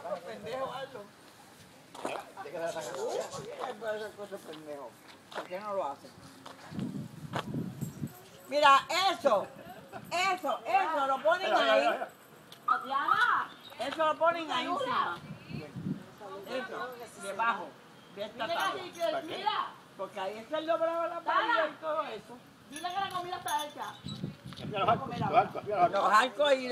por pendejo hazlo. ¿De qué se la sacan? Hay para hacer cosas pendejo. ¿Por qué no lo hacen? Mira, eso lo ponen ahí. Tatiana, Eso lo ponen ahí encima. Eso, debajo de esta dile tabla. que mira, Porque ahí está el doblado de la paella y todo eso. dile que la comida está hecha. Mira los arcos, los arcos, mira los Los arcos. arcos y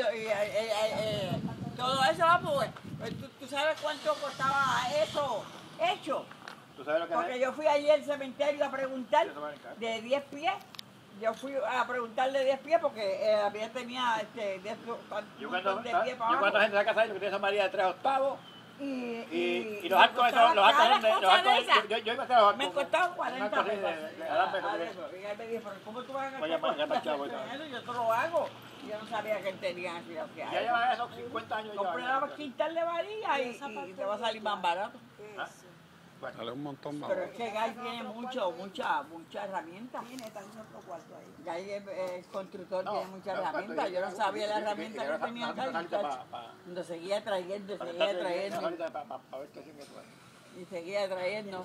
todo eso, pues, ¿tú sabes cuánto costaba eso hecho? ¿Tú sabes lo que Porque es? yo fui allí al cementerio a preguntar Eso vale caro. de 10 pies. Yo fui a preguntar de 10 pies porque la mía tenía Yo un cuando, montón de pies para yo cuando abajo. gente se casa ahí, lo que tiene esa María de 3/8. Y Y los arcos esos, los arcos son de. Los arcos, yo iba a hacer los arcos. me costaron 40 pesos. De alambre, Y él me dijo, pero ¿cómo tú vas a Oye, gastar para 40 chavo, pesos en eso? Yo te lo hago. Y yo no sabía que él tenía así lo que Ya hay. llevan esos 50 años. Compraba quintal de varilla y te va a salir más barato. Bueno, Sale un montón más. Pero es que Guy tiene mucha herramienta. Tiene también otro cuarto ahí. Guy es constructor, no, tiene muchas no, herramientas. Yo no sabía la herramienta que tenía Guy. Cuando seguía trayendo, seguía trayendo. Para ver qué hacen eso. Y seguía trayendo.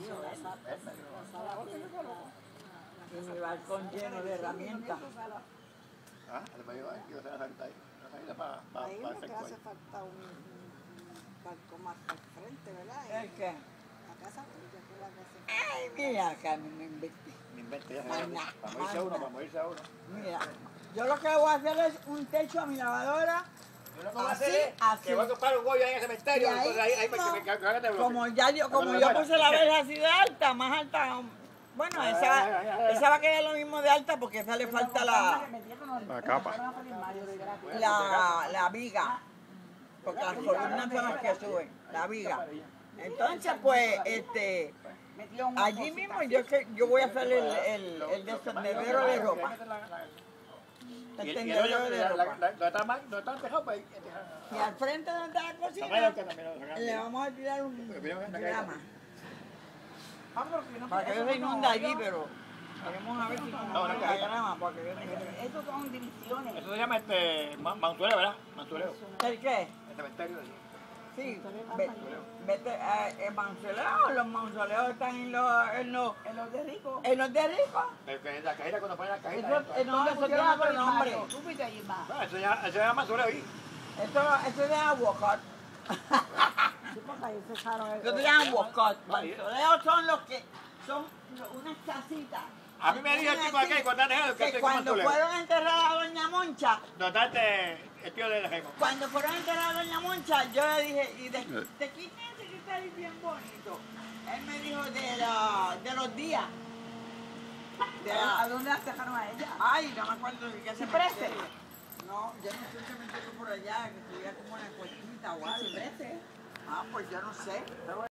Y mi balcón lleno de herramientas. Ah, además yo sé la salita ahí. La salita para Ahí lo que efecto hace ahí. falta un balcón más al frente, ¿verdad? ¿El qué? La casa tuya, que es la que hace. Ay, mira acá, me inventé. Me invento ya. Manda, Para morirse a uno, manda. para morirse a uno. Mira, yo lo que voy a hacer es un techo a mi lavadora. Yo lo que voy a Así, hacer es así. que voy a comprar un bollo ahí en el cementerio. Y ahí Entonces ahí mismo, me cagate bloque. como yo puse la verja así de alta, más alta. Bueno, esa va a quedar lo mismo de alta porque esa le falta La capa. la viga. Porque las columnas son las que suben, la viga. Entonces, pues, allí mismo yo voy a hacer el descendedero de ropa. El Y el tendedero hoyo, de ropa. no está dejado, pues Y al frente donde está la cocina, le vamos a tirar un grama. Para que no se inunda allí, pero queremos a ver si no la grama. Porque Estos son divisiones. eso se llama mansureo, ¿verdad? Mansureo. ¿El qué? El cementerio. Sí, vete en mausoleos. Los mausoleos están en los de rico. En los de rico. La cajita, cuando ponen la cajita. Eso, el nombre se tiene otro nombre. Tú fuiste allí más. Eso se llama mansureo ahí. Eso se llama Walcott. Eso se llama Walcott. Mausoleos son los que son unas casitas. A mí me dijo el tipo aquel cuando han dejado que que estoy cuando mansureo. fueron a enterrar a Doña Moncha, Notarte el tío de la Remo. cuando fueron a enterrar a Doña Moncha, yo le dije, ¿y de quién es ese que está ahí bien bonito? Él me dijo de los días. ¿A dónde la dejaron a ella? Ay, no me acuerdo de qué se ¿Cipreste? No, yo no sé si me metí por allá, que estuviera como una cuestita o algo. ¿Cipreste? Ah, pues yo no sé.